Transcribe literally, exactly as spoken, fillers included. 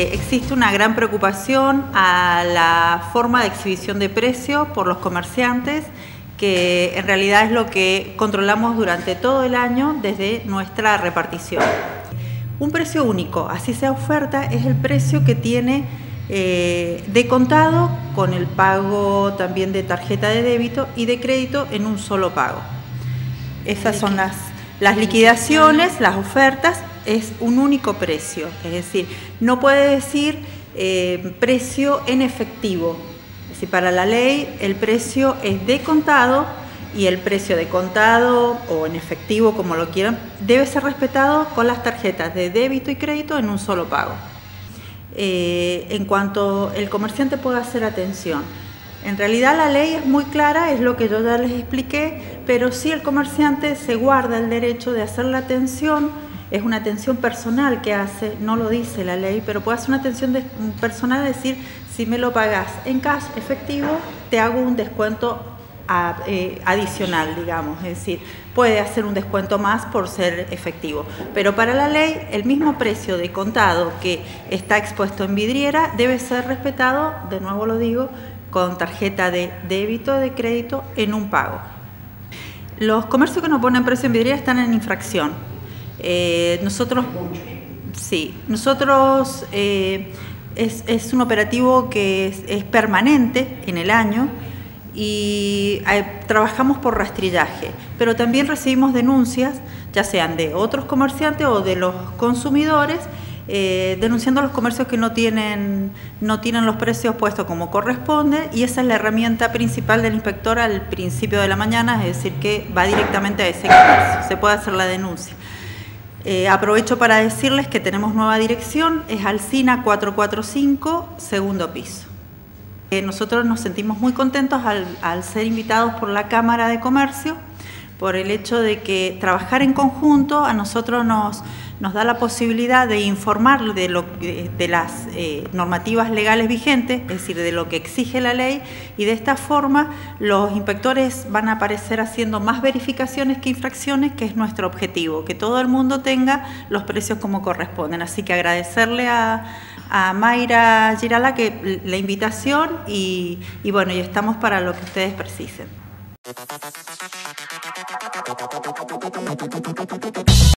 Existe una gran preocupación a la forma de exhibición de precios por los comerciantes, que en realidad es lo que controlamos durante todo el año desde nuestra repartición. Un precio único, así sea oferta, es el precio que tiene eh, de contado con el pago también de tarjeta de débito y de crédito en un solo pago. Esas son las, las liquidaciones, las ofertas, es un único precio, es decir, no puede decir eh, precio en efectivo. Es decir, para la ley el precio es de contado y el precio de contado o en efectivo, como lo quieran, debe ser respetado con las tarjetas de débito y crédito en un solo pago. Eh, en cuanto el comerciante pueda hacer atención, en realidad la ley es muy clara, es lo que yo ya les expliqué, pero sí el comerciante se guarda el derecho de hacer la atención. Es una atención personal que hace, no lo dice la ley, pero puede hacer una atención de, personal, es decir, si me lo pagas en cash efectivo, te hago un descuento a, eh, adicional, digamos, es decir, puede hacer un descuento más por ser efectivo. Pero para la ley, el mismo precio de contado que está expuesto en vidriera debe ser respetado, de nuevo lo digo, con tarjeta de débito o de crédito en un pago. Los comercios que no ponen precio en vidriera están en infracción. Eh, nosotros, sí, nosotros eh, es, es un operativo que es, es permanente en el año y eh, trabajamos por rastrillaje, pero también recibimos denuncias, ya sean de otros comerciantes o de los consumidores, eh, denunciando a los comercios que no tienen, no tienen los precios puestos como corresponde, y esa es la herramienta principal del inspector al principio de la mañana, es decir, que va directamente a ese comercio, se puede hacer la denuncia. Eh, aprovecho para decirles que tenemos nueva dirección, es Alsina cuatrocientos cuarenta y cinco, segundo piso. Eh, nosotros nos sentimos muy contentos al, al ser invitados por la Cámara de Comercio, por el hecho de que trabajar en conjunto a nosotros nos, nos da la posibilidad de informar de, lo, de, de las eh, normativas legales vigentes, es decir, de lo que exige la ley, y de esta forma los inspectores van a aparecer haciendo más verificaciones que infracciones, que es nuestro objetivo, que todo el mundo tenga los precios como corresponden. Así que agradecerle a, a Mayra Girala que, la invitación y, y bueno, y estamos para lo que ustedes precisen.